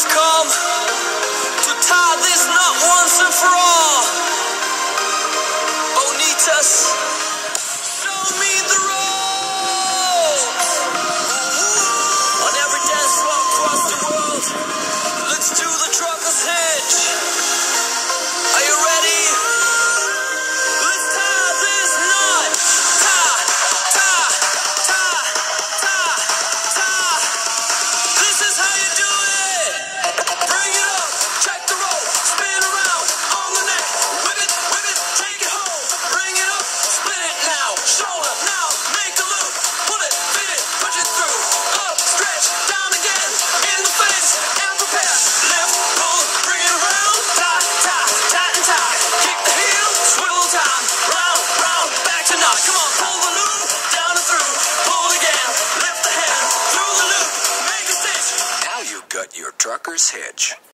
has come to tie this knot once and for all. Bonitas, show me the road. On every dance floor across the world, let's do the trucker's hitch. Are you ready? Let's tie this knot. Tie, tie, tie, tie, tie. This is how you do it. Bring it up, check the rope, spin around on the neck. Whip it, take it home. Bring it up, split it now. Shoulder now, make a loop. Pull it, fit it, push it through. Up, stretch, down again, in the face, and prepare. Lift, pull, bring it around. Tie, tie, tighten, tie. Kick the heel, swivel time. Round, round, back to knot. Come on, pull the loop, down and through. Pull it again, lift the hand, through the loop, make a stitch. Now you got your trucker's hitch.